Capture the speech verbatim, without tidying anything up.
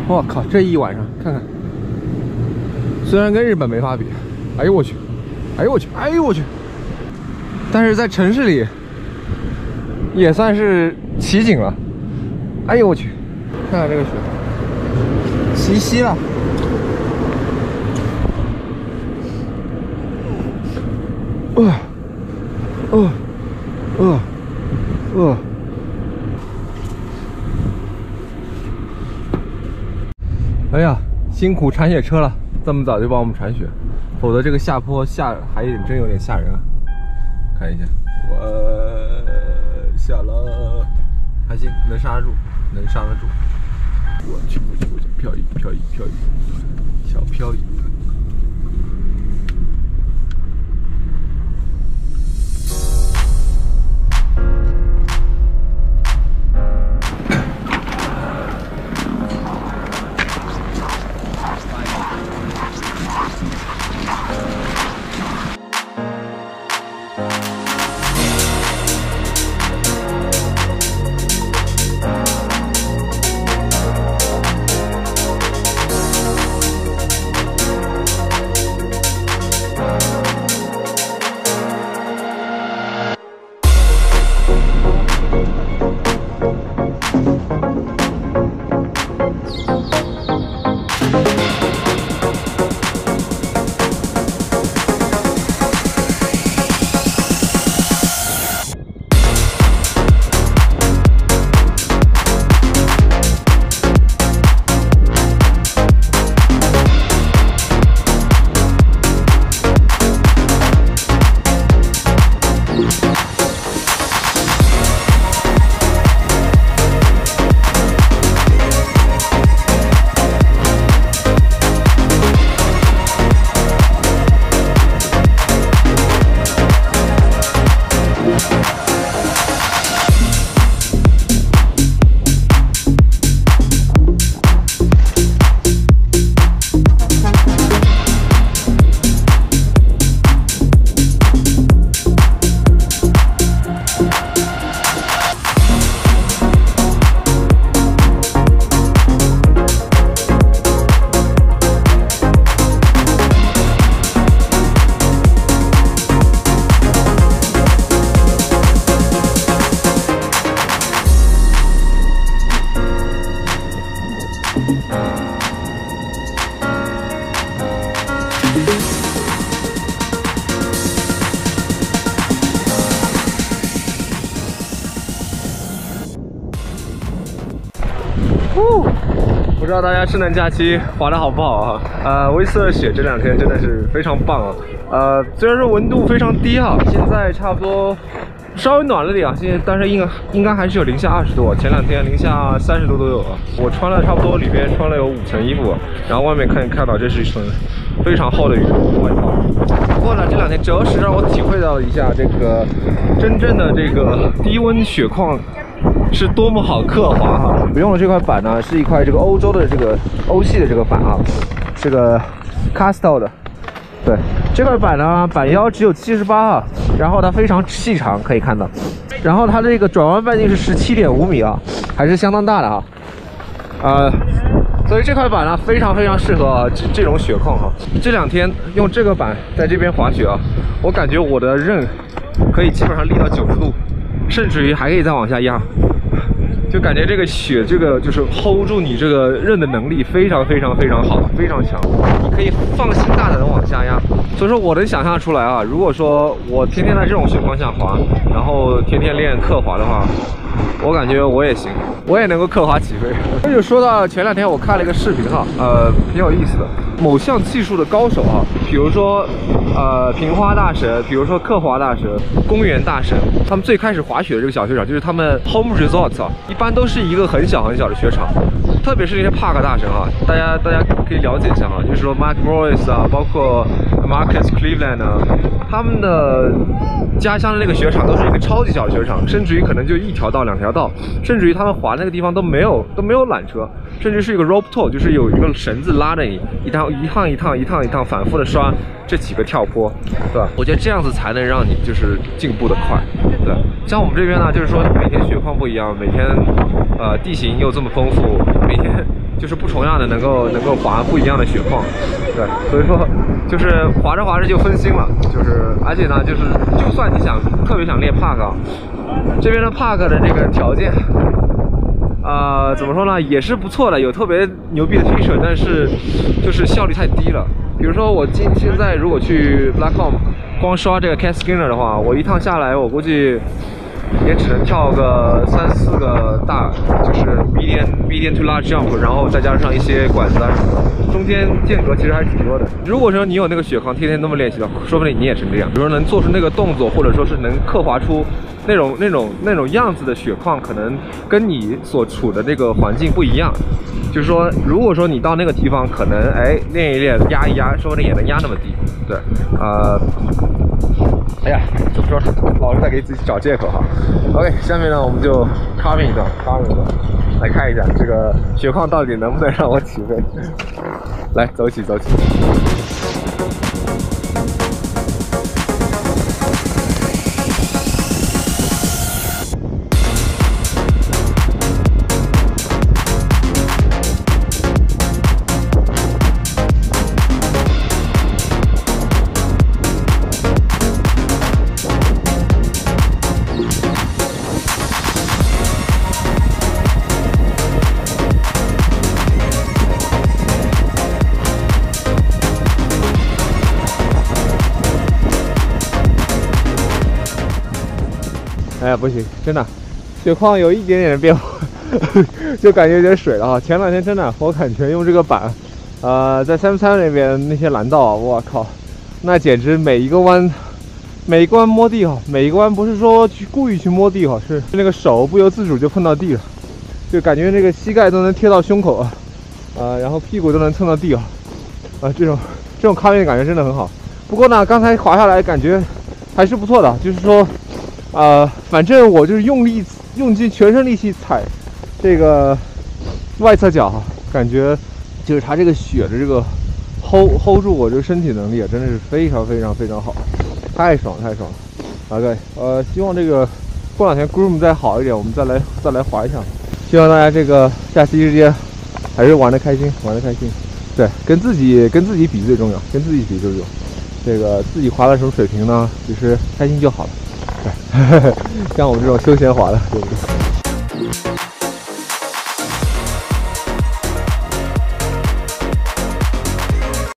我靠，这一晚上看看，虽然跟日本没法比，哎呦我去，哎呦我去，哎呦我去，但是在城市里也算是奇景了。哎呦我去，看看这个雪，齐膝了。哦，哦，哦，哦。 哎呀，辛苦铲雪车了，这么早就帮我们铲雪，否则这个下坡下还有点真有点吓人啊！看一下，我下了，还行，能刹得住，能刹得住。我去，我去，我去，漂移，漂移，漂移，小漂移。 不知道大家圣诞假期滑得好不好啊？呃，威斯勒雪这两天真的是非常棒啊！呃，虽然说温度非常低哈，现在差不多稍微暖了点啊，现在但是应该应该还是有零下二十度，前两天零下三十度都有啊。我穿了差不多里边穿了有五层衣服，然后外面可以看到这是一层非常厚的羽绒外套。不过呢，这两天着实让我体会到了一下这个真正的这个低温雪况。 是多么好刻滑哈！我用的这块板呢，是一块这个欧洲的这个欧系的这个板啊，这个 Castle 的。对，这块板呢，板腰只有七十八哈，然后它非常细长，可以看到。然后它的这个转弯半径是十七点五米啊，还是相当大的哈。呃，所以这块板呢，非常非常适合、啊、这这种雪况哈。这两天用这个板在这边滑雪啊，我感觉我的刃可以基本上立到九十度。 甚至于还可以再往下压，就感觉这个雪，这个就是 hold 住你这个刃的能力非常非常非常好，非常强，你可以放心大胆的往下压。所以说我能想象出来啊，如果说我天天在这种雪况下滑，然后天天练刻滑的话，我感觉我也行，我也能够刻滑起飞。这就说到前两天我看了一个视频哈，呃，挺有意思的。某项技术的高手啊，比如说呃平花大神，比如说刻滑大神、公园大神，他们最开始滑雪的这个小雪场，就是他们 home resort 啊，一般都是一个很小很小的雪场。特别是那些 park 大神啊，大家大家可以了解一下啊，就是说 Mark Morris 啊，包括 Marcus Cleveland 啊，他们的家乡的那个雪场都是一个超级小的雪场，甚至于可能就一条道、两条道，甚至于他们滑那个地方都没有都没有缆车，甚至是一个 rope tow， 就是有一个绳子拉着你一趟一趟一趟一趟一趟反复的刷这几个跳坡，对吧？我觉得这样子才能让你就是进步的快，对。像我们这边呢，就是说每天雪况不一样，每天呃地形又这么丰富，每天就是不重样的能够能够滑不一样的雪况，对，所以说就是滑着滑着就分心了，就是而且呢，就是就算你想特别想练 park 啊，这边的 park 的这个条件，呃，怎么说呢，也是不错的，有特别牛逼的 feature， 但是就是效率太低了。比如说我今现在如果去 Blackcomb 光刷这个 Cat Skinner 的话，我一趟下来我估计也只能跳个三四个大，就是 medium medium to large jump， 然后再加上一些管子啊什么的，中间间隔其实还是挺多的。如果说你有那个雪况，天天那么练习的话，说不定你也成这样。比如说能做出那个动作，或者说是能刻画出那种那种那种样子的雪况，可能跟你所处的那个环境不一样。就是说，如果说你到那个地方，可能哎练一练，压一压，说不定也能压那么低。对，呃。哎呀，怎么说呢？老是在给自己找借口哈。OK， 下面呢我们就 carving 一段 ，carving 一段，来看一下这个雪况到底能不能让我起飞。来，走起，走起。哎呀，不行，真的，雪况有一点点的变化，就感觉有点水了哈。前两天真的，我感觉用这个板，呃，在三三那边那些蓝道啊，我靠，那简直每一个弯，每一个弯摸地哈，每一个弯不是说去故意去摸地哈，是那个手不由自主就碰到地了，就感觉那个膝盖都能贴到胸口啊，呃，然后屁股都能蹭到地啊，啊、呃，这种这种抗运感觉真的很好。不过呢，刚才滑下来感觉还是不错的，就是说。呃，反正我就是用力用尽全身力气踩这个外侧脚哈，感觉就是它这个雪的这个 hold hold 住我这个身体能力啊，真的是非常非常非常好，太爽太爽了。OK， 呃，希望这个过两天 groom 再好一点，我们再来再来滑一下。希望大家这个假期之间还是玩得开心，玩得开心。对，跟自己跟自己比最重要，跟自己比最重要。这个自己滑到什么水平呢？其实开心就好了。像我们这种休闲滑的，对不对？